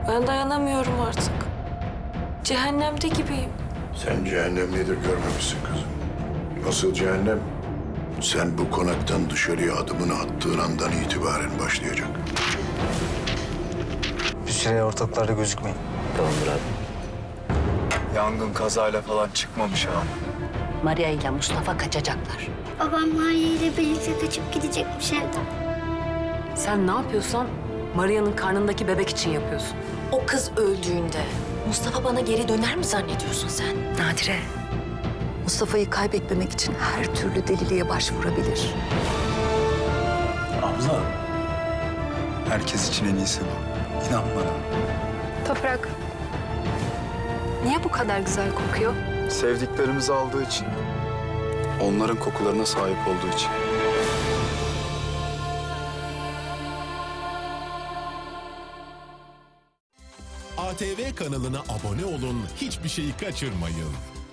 Ben dayanamıyorum artık. Cehennemde gibiyim. Sen cehennem nedir görmemişsin kızım. Asıl cehennem sen bu konaktan dışarıya adımını attığın andan itibaren başlayacak. Bir süre ortalıklarda gözükmeyin. Tamamdır abi. Yangın kazayla falan çıkmamış abi. Maria ile Mustafa kaçacaklar. Babam Maria ile birlikte kaçıp gidecekmiş evden. Sen ne yapıyorsan Maria'nın karnındaki bebek için yapıyorsun. O kız öldüğünde Mustafa bana geri döner mi zannediyorsun sen? Nadire, Mustafa'yı kaybetmemek için her türlü deliliğe başvurabilir. Abla. Herkes için en iyisi bu. İnan bana. Toprak. Niye bu kadar güzel kokuyor? Sevdiklerimizi aldığı için. Onların kokularına sahip olduğu için. ATV kanalına abone olun, hiçbir şeyi kaçırmayın.